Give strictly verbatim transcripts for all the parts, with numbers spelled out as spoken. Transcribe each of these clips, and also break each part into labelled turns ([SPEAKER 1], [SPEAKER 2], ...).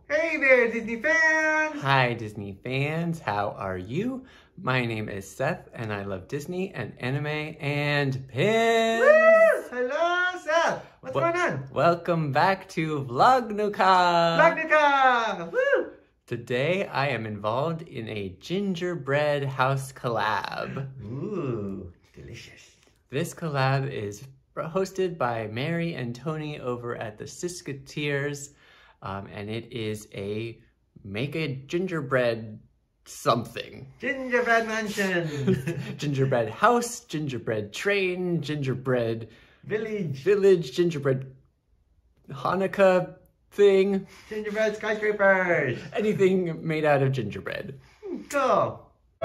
[SPEAKER 1] Hey there, Disney fans!
[SPEAKER 2] Hi, Disney fans. How are you? My name is Seth, and I love Disney and anime and pins.
[SPEAKER 1] Woo! Hello, Seth! What's
[SPEAKER 2] Wel-
[SPEAKER 1] going on?
[SPEAKER 2] Welcome back to Vlognuka.
[SPEAKER 1] Vlognuka! Woo!
[SPEAKER 2] Today, I am involved in a gingerbread house collab.
[SPEAKER 1] Ooh, delicious.
[SPEAKER 2] This collab is hosted by Mary and Tony over at the Siskateers, um, and it is a make a gingerbread something.
[SPEAKER 1] Gingerbread mansion.
[SPEAKER 2] Gingerbread house, gingerbread train, gingerbread
[SPEAKER 1] Village.
[SPEAKER 2] village, gingerbread Hanukkah thing.
[SPEAKER 1] Gingerbread skyscrapers.
[SPEAKER 2] Anything made out of gingerbread.
[SPEAKER 1] Cool.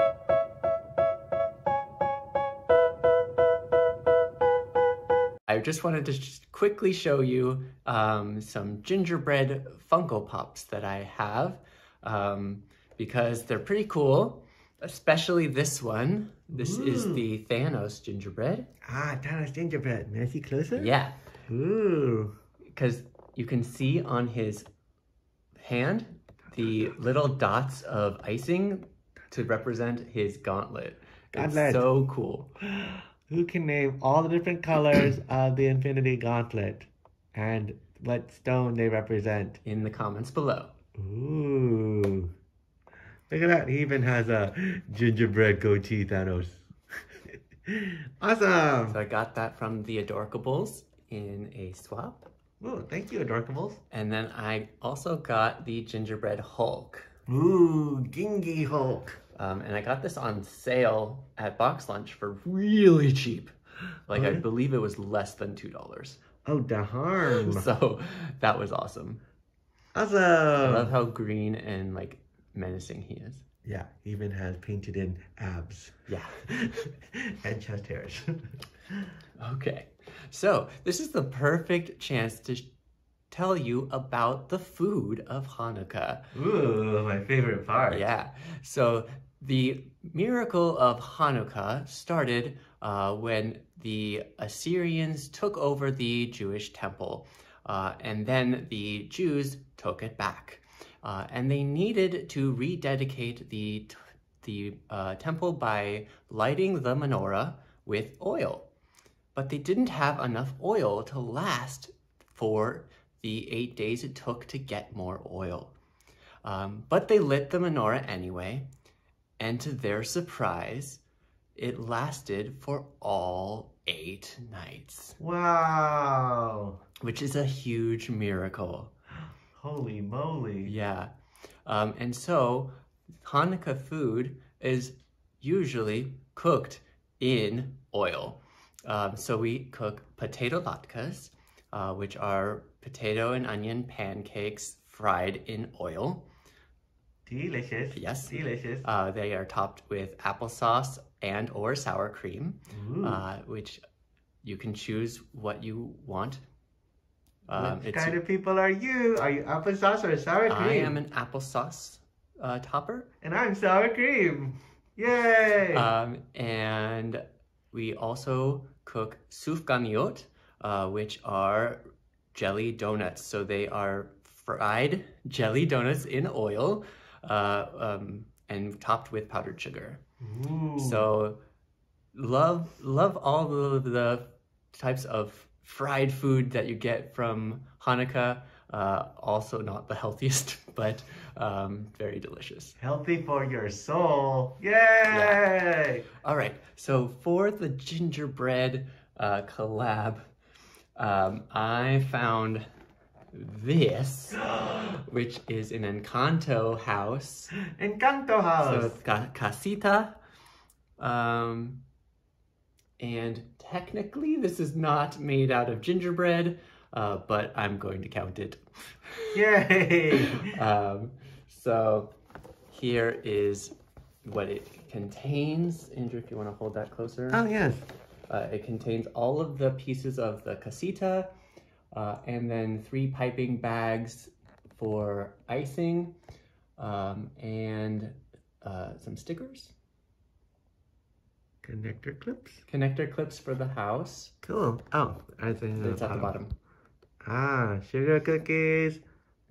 [SPEAKER 2] I just wanted to just quickly show you um, some gingerbread Funko Pops that I have um, because they're pretty cool, especially this one. This
[SPEAKER 1] Ooh.
[SPEAKER 2] is the Thanos gingerbread.
[SPEAKER 1] Ah, Thanos gingerbread. May I see closer?
[SPEAKER 2] Yeah,
[SPEAKER 1] Ooh.
[SPEAKER 2] because you can see on his hand the little dots of icing to represent his gauntlet.
[SPEAKER 1] Gauntlet.
[SPEAKER 2] It's so cool.
[SPEAKER 1] Who can name all the different colors of the Infinity Gauntlet and what stone they represent?
[SPEAKER 2] In the comments below.
[SPEAKER 1] Ooh. Look at that. He even has a gingerbread goatee Thanos. Awesome.
[SPEAKER 2] So I got that from the Adorkables in a swap.
[SPEAKER 1] Ooh, thank you, Adorkables.
[SPEAKER 2] And then I also got the gingerbread Hulk.
[SPEAKER 1] Ooh, Gingy Hulk.
[SPEAKER 2] Um, and I got this on sale at Box Lunch for really cheap. Like,
[SPEAKER 1] Oh,
[SPEAKER 2] I
[SPEAKER 1] yeah?
[SPEAKER 2] believe it was less than two dollars.
[SPEAKER 1] Oh, the harm.
[SPEAKER 2] So that was awesome.
[SPEAKER 1] Awesome.
[SPEAKER 2] I love how green and, like, menacing he is.
[SPEAKER 1] Yeah, he even has painted in abs.
[SPEAKER 2] Yeah.
[SPEAKER 1] And chest hairs.
[SPEAKER 2] Okay. So this is the perfect chance to sh- tell you about the food of Hanukkah.
[SPEAKER 1] Ooh, my favorite part.
[SPEAKER 2] Yeah. So the miracle of Hanukkah started uh, when the Assyrians took over the Jewish temple, uh, and then the Jews took it back. Uh, and they needed to rededicate the, t- the uh, temple by lighting the menorah with oil. But they didn't have enough oil to last for the eight days it took to get more oil. Um, but they lit the menorah anyway, and to their surprise, it lasted for all eight nights.
[SPEAKER 1] Wow.
[SPEAKER 2] Which is a huge miracle.
[SPEAKER 1] Holy moly.
[SPEAKER 2] Yeah. Um, and so, Hanukkah food is usually cooked in oil. Um, so we cook potato latkes, uh, which are potato and onion pancakes fried in oil.
[SPEAKER 1] Delicious.
[SPEAKER 2] Yes.
[SPEAKER 1] Delicious.
[SPEAKER 2] Uh, they are topped with applesauce and or sour cream,
[SPEAKER 1] Ooh.
[SPEAKER 2] uh, which you can choose what you want. Um,
[SPEAKER 1] what
[SPEAKER 2] it's-
[SPEAKER 1] kind of people are you? Are you applesauce or sour cream?
[SPEAKER 2] I am an applesauce uh, topper.
[SPEAKER 1] And I'm sour cream. Yay!
[SPEAKER 2] Um, and we also cook sufganiyot, uh, which are jelly donuts. So they are fried jelly donuts in oil uh, um, and topped with powdered sugar.
[SPEAKER 1] Ooh.
[SPEAKER 2] So love, love all of the types of fried food that you get from Hanukkah. Uh, also not the healthiest, but um, very delicious.
[SPEAKER 1] Healthy for your soul. Yay!
[SPEAKER 2] Yeah. All right, so for the gingerbread uh, collab, um, I found this, which is an Encanto house.
[SPEAKER 1] Encanto
[SPEAKER 2] So
[SPEAKER 1] house.
[SPEAKER 2] it's got casita. Um, and technically this is not made out of gingerbread, uh, but I'm going to count it.
[SPEAKER 1] Yay!
[SPEAKER 2] um, so here is what it contains. Andrew, if you want to hold that closer.
[SPEAKER 1] Oh, yes.
[SPEAKER 2] Uh, it contains all of the pieces of the casita, uh, and then three piping bags for icing, um, and uh, some stickers.
[SPEAKER 1] Connector clips.
[SPEAKER 2] Connector clips for the house.
[SPEAKER 1] Cool. Oh, I think
[SPEAKER 2] It's at the bottom.
[SPEAKER 1] Ah, sugar cookies,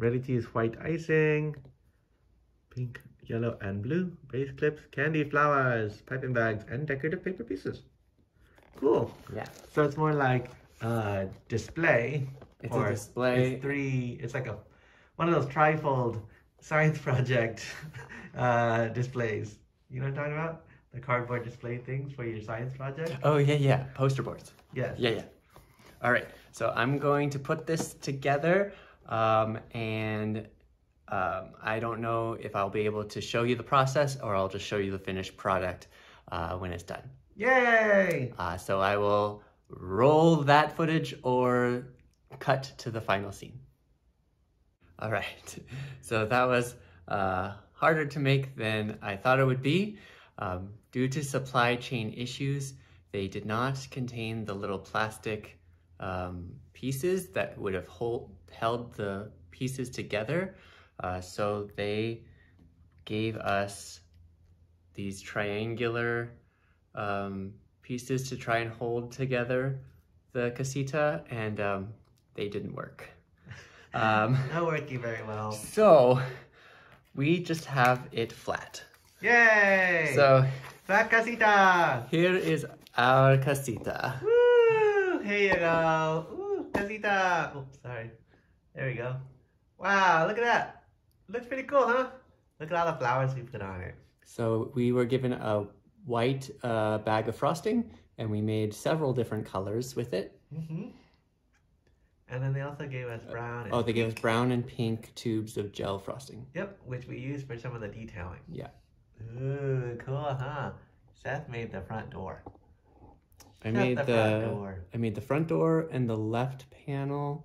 [SPEAKER 1] ready to use white icing, pink, yellow, and blue, base clips, candy flowers, piping bags, and decorative paper pieces. Cool.
[SPEAKER 2] Yeah.
[SPEAKER 1] So it's more like a display.
[SPEAKER 2] It's a display.
[SPEAKER 1] It's three, it's like a one of those trifold science project uh, displays. You know what I'm talking about? The cardboard display things for your science project?
[SPEAKER 2] Oh, yeah, yeah. Poster boards.
[SPEAKER 1] Yes.
[SPEAKER 2] Yeah, yeah. All right. So I'm going to put this together, um, and um, I don't know if I'll be able to show you the process or I'll just show you the finished product uh, when it's done.
[SPEAKER 1] Yay!
[SPEAKER 2] Uh, so I will roll that footage or cut to the final scene. All right. So that was uh, harder to make than I thought it would be. Um, due to supply chain issues, they did not contain the little plastic um, pieces that would have hold, held the pieces together. Uh, so they gave us these triangular um, pieces to try and hold together the casita, and um, they didn't work. Um,
[SPEAKER 1] Not working very well.
[SPEAKER 2] So we just have it flat.
[SPEAKER 1] Yay!
[SPEAKER 2] So
[SPEAKER 1] flat casita!
[SPEAKER 2] here is our casita.
[SPEAKER 1] Woo! Here you go. Ooh, casita. Oops, sorry. There we go. Wow, look at that. Looks pretty cool, huh? Look at all the flowers we put on it.
[SPEAKER 2] So we were given a white uh, bag of frosting, and we made several different colors with it.
[SPEAKER 1] Mm-hmm. And then they also gave us brown and
[SPEAKER 2] Oh, they
[SPEAKER 1] pink.
[SPEAKER 2] gave us brown and pink tubes of gel frosting.
[SPEAKER 1] Yep, which we used for some of the detailing.
[SPEAKER 2] Yeah.
[SPEAKER 1] Ooh, cool, huh? Seth made the front door.
[SPEAKER 2] I
[SPEAKER 1] Seth
[SPEAKER 2] made
[SPEAKER 1] the
[SPEAKER 2] the,
[SPEAKER 1] front door.
[SPEAKER 2] I made the front door and the left panel.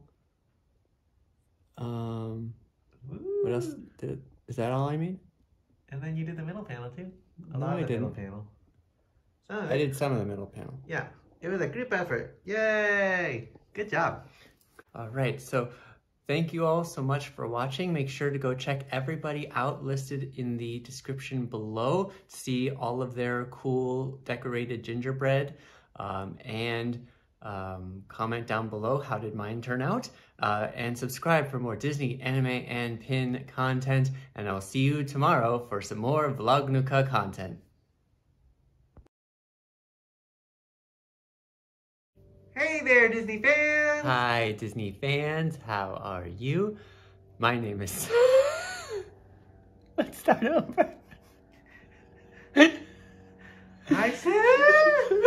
[SPEAKER 2] Um,
[SPEAKER 1] Ooh.
[SPEAKER 2] what else did? Is that all I made?
[SPEAKER 1] And then you did the middle panel too. A
[SPEAKER 2] No,
[SPEAKER 1] lot
[SPEAKER 2] I
[SPEAKER 1] of the middle
[SPEAKER 2] didn't.
[SPEAKER 1] panel. Some of
[SPEAKER 2] I
[SPEAKER 1] it.
[SPEAKER 2] did some of the middle panel.
[SPEAKER 1] Yeah, it was a group effort. Yay! Good job.
[SPEAKER 2] All right, so thank you all so much for watching. Make sure to go check everybody out listed in the description below to see all of their cool decorated gingerbread, um, and um, comment down below how did mine turn out, uh, and subscribe for more Disney, anime, and pin content, and I'll see you tomorrow for some more Vlognuka content.
[SPEAKER 1] Hey there, Disney fans!
[SPEAKER 2] Hi, Disney fans. How are you? My name is... Let's start over.
[SPEAKER 1] Hi, Seth!